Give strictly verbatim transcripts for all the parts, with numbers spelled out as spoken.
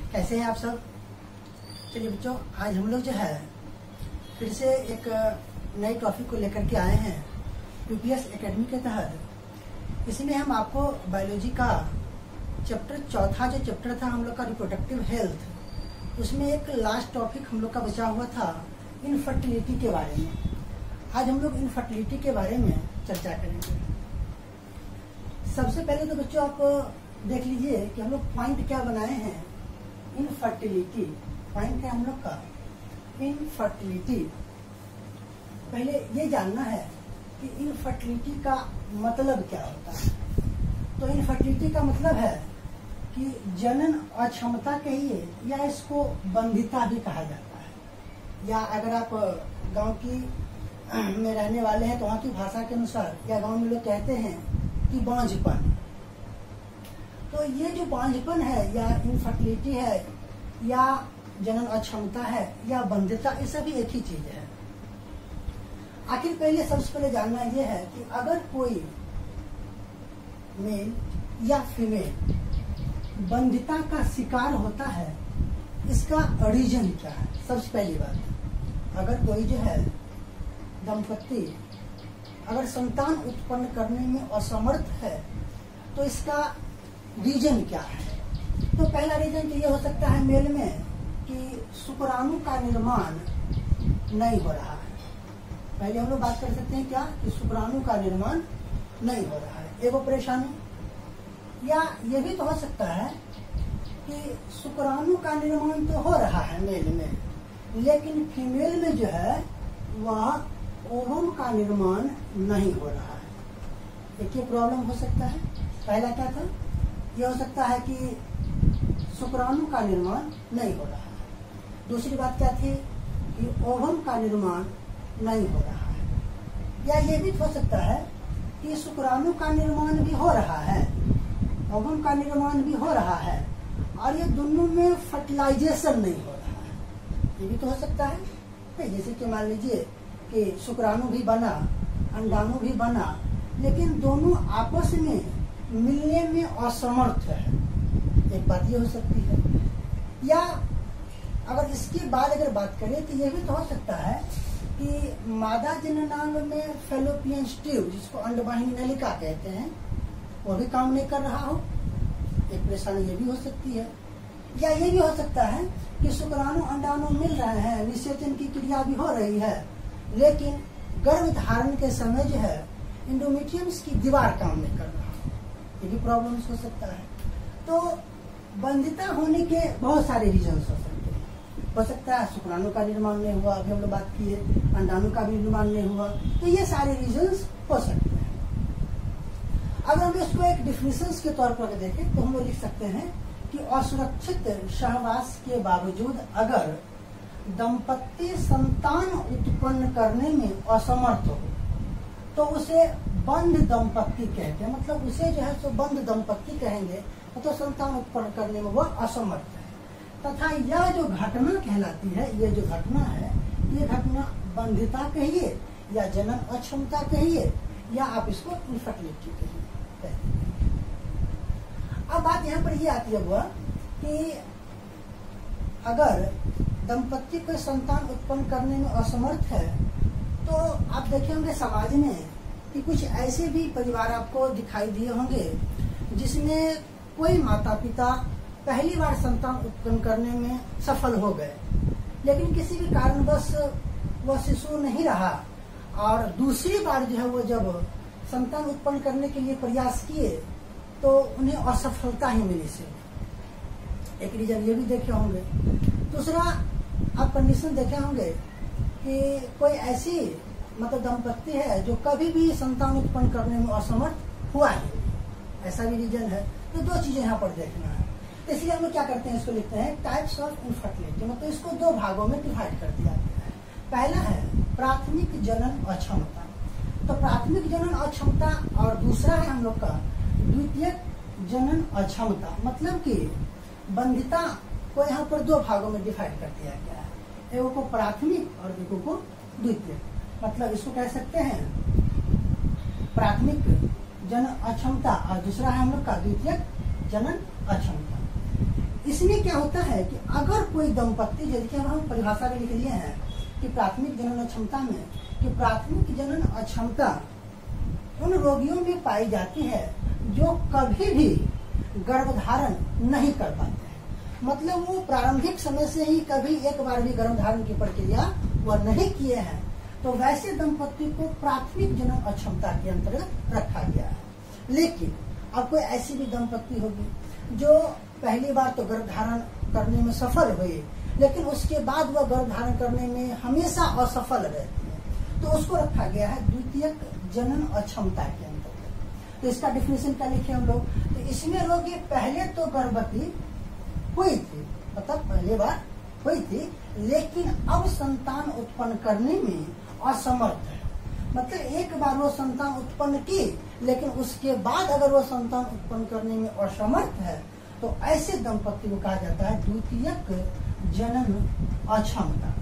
कैसे हैं आप सब। चलिए बच्चों, आज हम लोग जो है फिर से एक नई टॉपिक को लेकर के आए हैं यूपीएस एकेडमी के तहत। इसमें हम आपको बायोलॉजी का चैप्टर चौथा जो चैप्टर था हम लोग का रिप्रोडक्टिव हेल्थ, उसमें एक लास्ट टॉपिक हम लोग का बचा हुआ था इनफर्टिलिटी के बारे में। आज हम लोग इनफर्टिलिटी के बारे में चर्चा करेंगे। सबसे पहले तो बच्चों आप देख लीजिए कि हम लोग पॉइंट क्या बनाए हैं। इनफर्टिलिटी पॉइंट है हम लोग का इनफर्टिलिटी। पहले ये जानना है कि इनफर्टिलिटी का मतलब क्या होता है। तो इनफर्टिलिटी का मतलब है कि जनन अक्षमता कहिए या इसको बंधिता भी कहा जाता है। या अगर आप गांव की में रहने वाले हैं तो वहाँ की भाषा के अनुसार या गांव में लोग कहते हैं कि बांझपन। तो ये जो बांझपन है या इनफर्टिलिटी है या जनन अक्षमता है या बंधिता, ये सभी एक ही चीज है। आखिर पहले सबसे पहले जानना यह है कि अगर कोई मेल या फीमेल बंधिता का शिकार होता है, इसका रीजन क्या है। सबसे पहली बात, अगर कोई जो है दंपत्ति अगर संतान उत्पन्न करने में असमर्थ है तो इसका रीजन क्या है। तो पहला रीजन तो ये हो सकता है मेल में कि शुक्राणु का निर्माण नहीं हो रहा है। पहले हम लोग बात कर सकते हैं क्या कि शुक्राणु का निर्माण नहीं हो रहा है, एगो परेशानी। या ये भी तो हो सकता है कि शुक्राणु का निर्माण तो हो रहा है मेल में, लेकिन फीमेल में जो है वह ओवम का निर्माण नहीं हो रहा है। एक ये प्रॉब्लम हो सकता है। पहला क्या था, यह हो सकता है कि शुक्राणु का निर्माण नहीं हो रहा है। दूसरी बात क्या थी कि ओवम का निर्माण नहीं हो रहा है। या ये भी हो सकता है कि शुक्राणु का निर्माण भी हो रहा है, ओवम का निर्माण भी हो रहा है, और ये दोनों में फर्टिलाइजेशन नहीं हो रहा है। ये भी तो हो सकता है। जैसे कि मान लीजिए कि शुक्राणु भी बना, अंडाणु भी बना, लेकिन दोनों आपस में मिलने में असमर्थ है। एक बात ये हो सकती है। या अगर इसके बाद अगर बात करें तो यह भी तो हो सकता है कि मादा जननांग में फैलोपियन ट्यूब, जिसको अंडवाहिनी नलिका कहते हैं, वो भी काम नहीं कर रहा हो। एक परेशानी ये भी हो सकती है। या ये भी हो सकता है कि शुक्राणु अंडाणु मिल रहे हैं, निषेचन की क्रिया भी हो रही है, लेकिन गर्भ धारण के समय जो है इंडोमेट्रियम्स की दीवार काम नहीं कर रहा। ये भी प्रॉब्लम्स हो सकता है। तो बंधिता होने के बहुत सारे रीजन्स हो सकते हैं। हो सकता है शुक्राणु का निर्माण नहीं हुआ, अभी हम लोग बात किए, अंडाणु का भी निर्माण नहीं हुआ, तो ये सारे रीजन्स हो सकते हैं। अगर हम इसको एक डिफिनेशन के तौर पर देखें तो हम लोग लिख सकते हैं कि असुरक्षित सहवास के बावजूद अगर दंपत्ति संतान उत्पन्न करने में असमर्थ हो तो उसे बंध दंपत्ति कहते हैं। मतलब उसे जो है सो बंध दंपत्ति कहेंगे, तो संतान उत्पन्न करने में वह असमर्थ है। तथा यह जो घटना कहलाती है, ये जो घटना है, ये घटना बंधिता कहिए या जनन अक्षमता कहिए या आप इसको इनफर्टिलिटी कहिए। अब बात यहाँ पर ये आती है हुआ कि अगर दंपत्ति को संतान उत्पन्न करने में असमर्थ है तो आप देखे होंगे समाज में कि कुछ ऐसे भी परिवार आपको दिखाई दिए होंगे जिसमें कोई माता पिता पहली बार संतान उत्पन्न करने में सफल हो गए, लेकिन किसी भी कारणवश वह शिशु नहीं रहा, और दूसरी बार जो है वो जब संतान उत्पन्न करने के लिए प्रयास किए तो उन्हें असफलता ही मिली से। एक रीजन ये भी देखे होंगे। दूसरा आप कंडीशन देखे होंगे कि कोई ऐसी मतलब दंपत्ति है जो कभी भी संतान उत्पन्न करने में असमर्थ हुआ है, ऐसा भी रीजन है। तो दो चीजें यहाँ पर देखना है। तो इसलिए हम लोग क्या करते हैं, इसको लिखते हैं टाइप्स ऑफ इनफर्टिलिटी। मतलब इसको दो भागों में डिवाइड कर दिया गया है। पहला है प्राथमिक जनन अक्षमता। तो प्राथमिक जनन अक्षमता, और दूसरा है हम लोग का द्वितीयक जनन अक्षमता। मतलब कि बंधिता को यहाँ पर दो भागों में डिवाइड कर दिया गया है, एगो को प्राथमिक और एगो को द्वितीयक। मतलब इसको कह सकते हैं प्राथमिक जनन अक्षमता और दूसरा है हम लोग का द्वितीयक जनन अक्षमता। इसमें क्या होता है कि अगर कोई दंपत्ति, जैसे हम परिभाषा में लिख लिए हैं कि प्राथमिक जनन अक्षमता में कि प्राथमिक जनन अक्षमता उन रोगियों में पाई जाती है जो कभी भी गर्भधारण नहीं कर पाते हैं। मतलब वो प्रारंभिक समय से ही कभी एक बार भी गर्भधारण की प्रक्रिया वह नहीं किए हैं, तो वैसे दंपत्ति को प्राथमिक जनन अक्षमता के अंतर्गत रखा गया है। लेकिन अब कोई ऐसी भी दंपत्ति होगी जो पहली बार तो गर्भधारण करने में सफल हुई, लेकिन उसके बाद वह गर्भधारण करने में हमेशा असफल रहती है, तो उसको रखा गया है द्वितीयक जनन अक्षमता के अंतर्गत। तो इसका डिफिनेशन क्या लिखे हम लोग, तो इसमें रोगी पहले तो गर्भवती हुई थी, मतलब पहली बार हुई थी, लेकिन अब संतान उत्पन्न करने में असमर्थ है। मतलब एक बार वो संतान उत्पन्न की, लेकिन उसके बाद अगर वो संतान उत्पन्न करने में असमर्थ है, तो ऐसे दंपत्ति को कहा जाता है द्वितीयक जनन अक्षमता।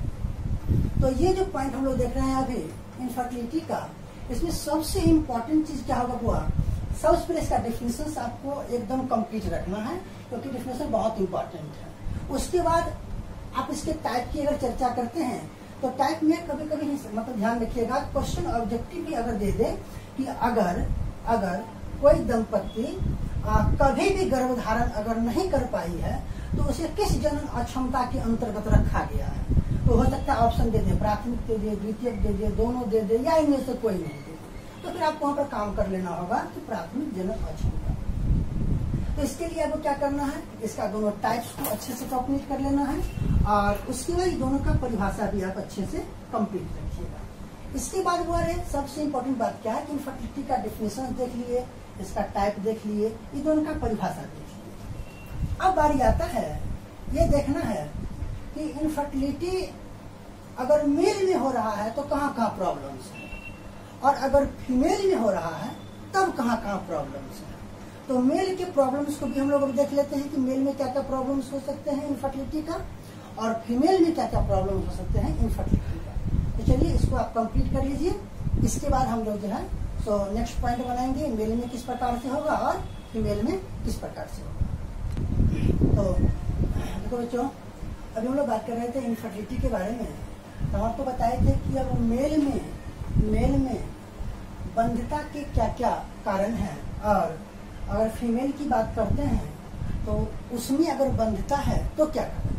तो ये जो पॉइंट हम लोग देख रहे हैं अभी इनफर्टिलिटी का, इसमें सबसे इम्पोर्टेंट चीज क्या होगा हुआ, सबसे पहले इसका डेफिनेशन आपको एकदम कंप्लीट रखना है, क्योंकि डेफिनेशन बहुत इंपॉर्टेंट है। उसके बाद आप इसके टाइप की अगर चर्चा करते हैं, तो टाइप में कभी कभी मतलब ध्यान रखिएगा, क्वेश्चन ऑब्जेक्टिव भी अगर दे दे कि अगर अगर कोई दंपत्ति कभी भी गर्भधारण अगर नहीं कर पाई है, तो उसे किस जनन अक्षमता के अंतर्गत रखा गया है। तो हो सकता है ऑप्शन दे दे, प्राथमिक दे दे, द्वितीयक दे दे, दोनों दे दे, या इनमें से कोई नहीं दे दे, तो फिर आपको वहां पर काम कर लेना होगा कि प्राथमिक जनन अक्षमता। तो इसके लिए आपको क्या करना है, इसका दोनों टाइप्स को अच्छे से कंप्लीट कर लेना है, और उसके बाद दोनों का परिभाषा भी आप अच्छे से कंप्लीट रखिएगा। इसके बाद वो है सबसे इम्पोर्टेंट बात क्या है कि इनफर्टिलिटी का डेफिनेशन देख लिए, इसका टाइप देख लिए, ये दोनों का परिभाषा देख लिए। अब बारी आता है ये देखना है कि इनफर्टिलिटी अगर मेल में हो रहा है तो कहाँ कहाँ प्रॉब्लम्स है, और अगर फीमेल में हो रहा है तब कहाँ कहाँ प्रॉब्लम्स है। तो मेल के प्रॉब्लम्स को भी हम लोग देख लेते हैं कि मेल में क्या क्या प्रॉब्लम्स हो सकते हैं इनफर्टिलिटी का, और फीमेल में क्या क्या प्रॉब्लम्स हो सकते हैं इनफर्टिलिटी का। तो चलिए इसको आप कंप्लीट कर लीजिए। इसके बाद हम लोग जो है सो नेक्स्ट पॉइंट बनाएंगे, मेल में किस प्रकार से होगा और फीमेल में किस प्रकार से होगा। तो देखो बच्चों, अभी हम लोग बात कर रहे थे इनफर्टिलिटी के बारे में, तो हम आपको बताए थे कि अब मेल में मेल में बंध्यता के क्या क्या कारण हैं, और अगर फीमेल की बात करते हैं तो उसमें अगर बंधता है तो क्या कारण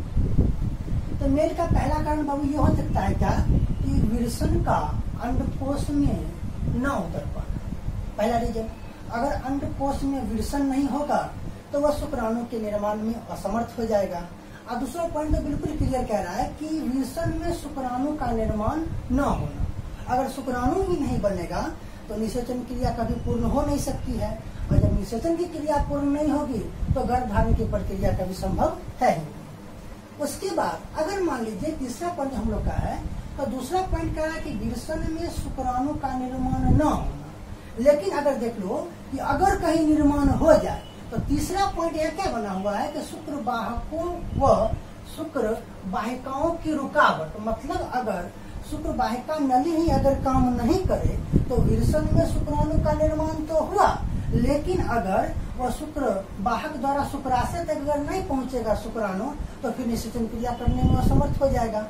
है। तो मेल का पहला कारण बाबू ये हो सकता है क्या कि विल्सन का अंडकोश में न उतर पाना, पहला रीजन। अगर अंडकोश में विल्सन नहीं होगा तो वह शुक्राणु के निर्माण में असमर्थ हो जाएगा। और दूसरा पॉइंट तो बिल्कुल क्लियर कह रहा है कि विल्सन में शुक्राणु का निर्माण न होना, अगर शुक्राणु ही नहीं बनेगा तो निषेचन क्रिया कभी पूर्ण हो नहीं सकती है, और जब निषेचन की क्रिया पूर्ण नहीं होगी तो गर्भधारण की प्रक्रिया कभी संभव है ही नहीं। उसके बाद अगर मान लीजिए तीसरा पॉइंट हम लोग का है, तो दूसरा पॉइंट क्या है कि विल्सन में शुक्राणु का निर्माण न होना, लेकिन अगर देख लो कि अगर कहीं निर्माण हो जाए, तो तीसरा पॉइंट यह क्या बना हुआ है कि शुक्र वाहकों व शुक्र वाहिकाओं की रुकावट, मतलब अगर शुक्र वाहिका नली ही अगर काम नहीं करे तो विल्सन में शुक्राणु का निर्माण तो हुआ, लेकिन अगर वह शुक्र वाहक द्वारा शुक्राशय तक अगर नहीं पहुंचेगा शुक्राणु, तो फिर निषेचन क्रिया करने में असमर्थ हो जाएगा।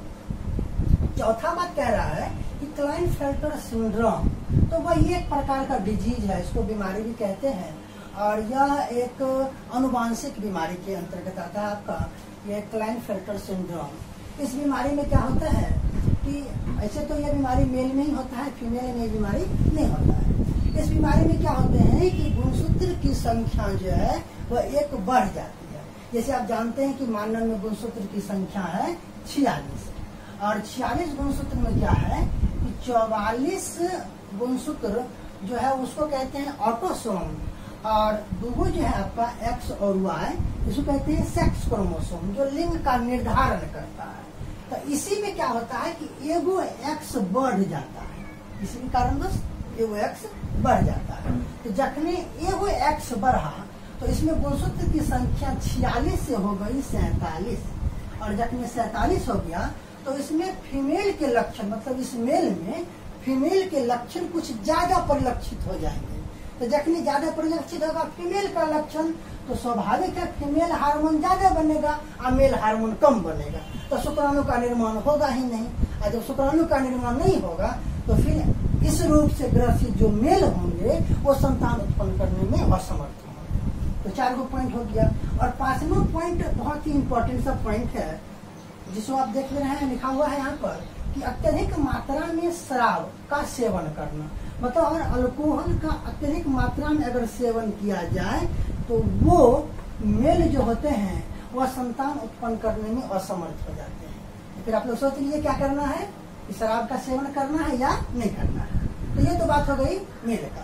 चौथा बात कह रहा है कि क्लाइनफेल्टर सिंड्रोम, तो वह एक प्रकार का डिजीज है, इसको बीमारी भी कहते हैं, और यह एक अनुवांशिक बीमारी के अंतर्गत आता है आपका यह क्लाइनफेल्टर सिंड्रोम। इस बीमारी में क्या होता है कि ऐसे तो यह बीमारी मेल में ही होता है, फीमेल में बीमारी नहीं होता है। इस बीमारी में क्या होते हैं कि गुणसूत्र की संख्या जो है वह एक बढ़ जाती है। जैसे आप जानते हैं कि मानव में गुणसूत्र की संख्या है छियालीस, और छियालीस गुणसूत्र में क्या है कि चौवालीस गुणसूत्र जो है उसको कहते हैं ऑटोसोम, और दूगो जो है आपका एक्स और वाई, इसको कहते हैं सेक्स क्रोमोसोम, जो लिंग का निर्धारण करता है। तो इसी में क्या होता है कि एगो एक्स बढ़ जाता है, इसी के कारणवश एगो एक्स बढ़ जाता है। तो जखने एगो एक्स बढ़ा तो इसमें गुणसूत्र की संख्या छियालीस से हो गई सैतालीस, और जखने सैतालीस हो गया तो इसमें फीमेल के लक्षण, मतलब इस मेल में फीमेल के लक्षण कुछ ज्यादा परिलक्षित हो जाएंगे। तो जखनी ज्यादा परिलक्षित होगा फीमेल का लक्षण, तो स्वाभाविक है फीमेल हार्मोन ज्यादा बनेगा और मेल हार्मोन कम बनेगा, तो शुक्राणु का निर्माण होगा ही नहीं। और जब शुक्राणु का निर्माण नहीं होगा तो फिर इस रूप से ग्रसित जो मेल होंगे वो संतान उत्पन्न करने में असमर्थ होंगे। तो चार गो पॉइंट हो गया। और पांचवा पॉइंट बहुत ही इंपॉर्टेंट सा पॉइंट है, जिसको आप देख रहे हैं, लिखा हुआ है यहाँ पर कि अत्यधिक मात्रा में शराब का सेवन करना। मतलब अगर अल्कोहल का अत्यधिक मात्रा में अगर सेवन किया जाए तो वो मेल जो होते हैं वह संतान उत्पन्न करने में असमर्थ हो जाते हैं। तो फिर आप लोग सोच लीजिए क्या करना है, कि शराब का सेवन करना है या नहीं करना है। तो ये तो बात हो गई मेल का।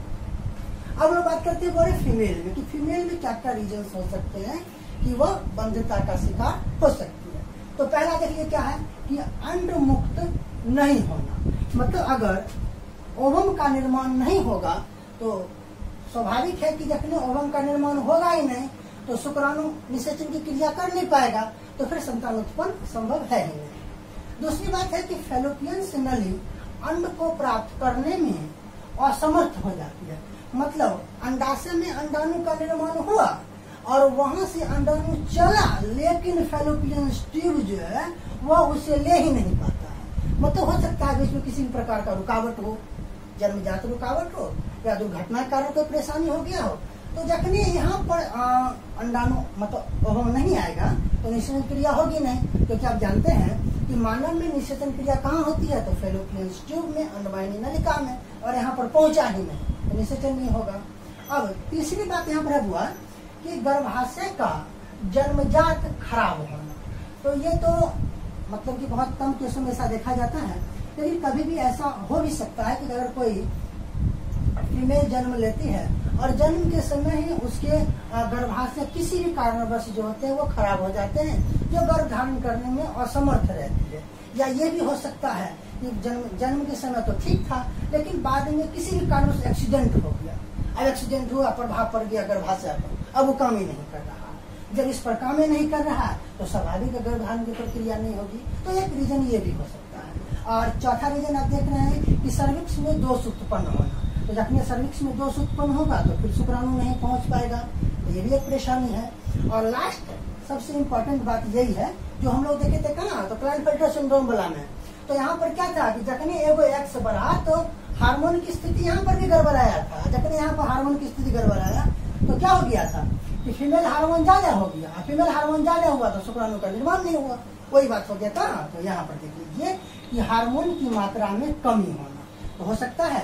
अब लोग बात करते हैं बोले फीमेल में, कि फीमेल में क्या क्या रीजन हो सकते हैं कि वह बंधुता का शिकार हो सकती है। तो पहला देखिए क्या है कि अंड मुक्त नहीं होना। मतलब अगर ओवम का निर्माण नहीं होगा तो स्वाभाविक है कि जब ओवम का निर्माण होगा ही नहीं तो शुक्राणु निषेचन की क्रिया कर नहीं पाएगा, तो फिर संतान उत्पन्न संभव है ही नहीं। दूसरी बात है कि फैलोपियन नली अंड को प्राप्त करने में असमर्थ हो जाती है। मतलब अंडाशय में अंडाणु का निर्माण हुआ और वहां से अंडाणु चला, लेकिन फैलोपियन ट्यूब जो है वह उसे ले ही नहीं पाता है। मतलब हो सकता है इसमें किसी भी प्रकार का रुकावट हो, जन्मजात रुकावट हो या दुर्घटना के कारण कोई परेशानी हो गया हो, तो जखनी यहाँ पर अंडाणु मतलब ओवम नहीं आएगा तो निषेचन क्रिया होगी नहीं। क्योंकि आप जानते हैं कि मानव में निषेचन क्रिया कहाँ होती है, तो फैलोपियन ट्यूब में, अंडवाहिनी नलिका में, और यहाँ पर पहुंचा ही नहीं तो निषेचन नहीं होगा। अब तीसरी बात यहाँ पर हुआ कि गर्भाशय का जन्मजात खराब होना। तो ये तो मतलब कि बहुत कम केसों में ऐसा देखा जाता है, लेकिन कभी भी ऐसा हो भी सकता है कि अगर कोई फीमेल जन्म लेती है और जन्म के समय ही उसके गर्भाशय किसी भी कारणवश जो होते हैं वो खराब हो जाते हैं, जो गर्भ धारण करने में असमर्थ रहती है। या ये भी हो सकता है कि जन्म जन्म के समय तो ठीक था, लेकिन बाद में किसी भी कारण से एक्सीडेंट हो गया। अब एक्सीडेंट हुआ, प्रभाव पड़ गया गर्भाशय पर, अब वो काम ही नहीं कर रहा। जब इस पर काम ही नहीं कर रहा तो स्वाभाविक गर्भ धारण की प्रक्रिया नहीं होगी। तो एक रीजन ये भी हो सकता है। और चौथा रीजन आप देख रहे हैं कि सर्विक्स में दोष उत्पन्न होना। तो जब सर्विक्स में दोष उत्पन्न होगा तो फिर शुक्राणु नहीं पहुंच पाएगा, तो ये भी एक परेशानी है। और लास्ट सबसे इम्पोर्टेंट बात यही है जो हम लोग देखे थे कहा, तो क्लाइनफेल्टर सिंड्रोम वाला में, तो यहाँ पर क्या था कि जखनी एगो एक्स बढ़ा तो हार्मोन की स्थिति यहाँ पर भी गड़बड़ाया था। जखनी यहाँ पर हार्मोन की स्थिति गड़बड़ाया तो क्या हो गया था कि फीमेल हार्मोन ज्यादा हो गया, फीमेल हार्मोन ज्यादा हुआ तो शुक्राणु का निर्माण नहीं हुआ, वही बात हो गया था। तो यहाँ पर देख लीजिए कि हार्मोन की मात्रा में कमी होना। तो हो सकता है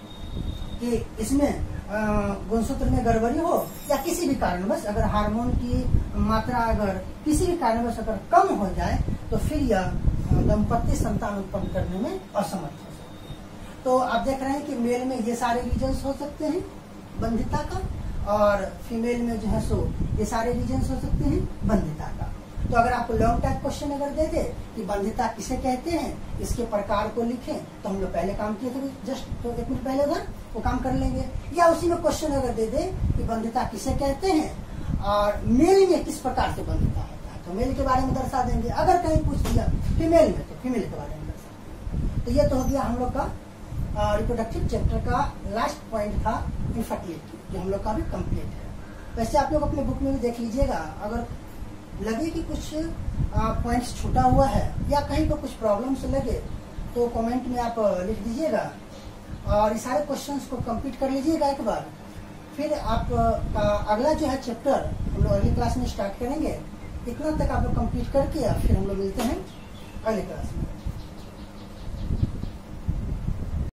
कि इसमें गुणसूत्र में गड़बड़ी हो या किसी भी कारणवश अगर हार्मोन की मात्रा अगर किसी भी कारणवश अगर कम हो जाए तो फिर यह दंपत्ति संतान उत्पन्न करने में असमर्थ हो सकते हैं। तो आप देख रहे हैं कि मेल में ये सारे रीजन्स हो सकते हैं बंधिता का, और फीमेल में जो है सो ये सारे रीजन्स हो सकते हैं बंधिता का। तो अगर आपको लॉन्ग टाइप क्वेश्चन अगर दे दे कि बंधिता किसे कहते हैं, इसके प्रकार को लिखें, तो हम लोग पहले काम किए थे जस्ट तो एक मिनट पहले उधर वो काम कर लेंगे। या उसी में क्वेश्चन अगर दे दे कि बंधिता किसे कहते हैं और मेल में किस प्रकार से बंधिता होता है, तो मेल के बारे में दर्शा देंगे। अगर कहीं पूछ दिया फीमेल में तो फीमेल के बारे में दर्शा देंगे। तो ये तो हो गया हम लोग का रिप्रोडक्टिव चैप्टर का लास्ट पॉइंट था इनफर्टिलिटी, जो हम लोग का भी कंप्लीट है। वैसे आप लोग अपने बुक में भी देख लीजिएगा, अगर लगे कि कुछ पॉइंट्स छूटा हुआ है या कहीं पर कुछ प्रॉब्लम्स लगे तो कमेंट में आप लिख दीजिएगा और इस सारे क्वेश्चंस को कंप्लीट कर लीजिएगा एक बार। फिर आप आ, अगला जो है चैप्टर हम लोग अगली क्लास में स्टार्ट करेंगे। इतना तक आप लोग कंप्लीट करके फिर हम लोग मिलते हैं अगली क्लास में।